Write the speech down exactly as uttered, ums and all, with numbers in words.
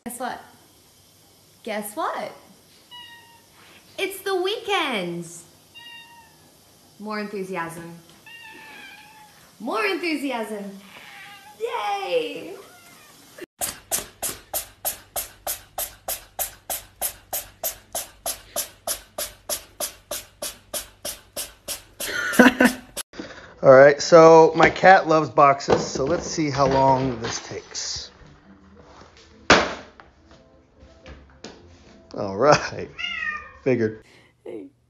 Guess what? Guess what? It's the weekends. More enthusiasm. More enthusiasm. Yay! All right, so my cat loves boxes, so let's see how long this takes. All right, figured. Hey.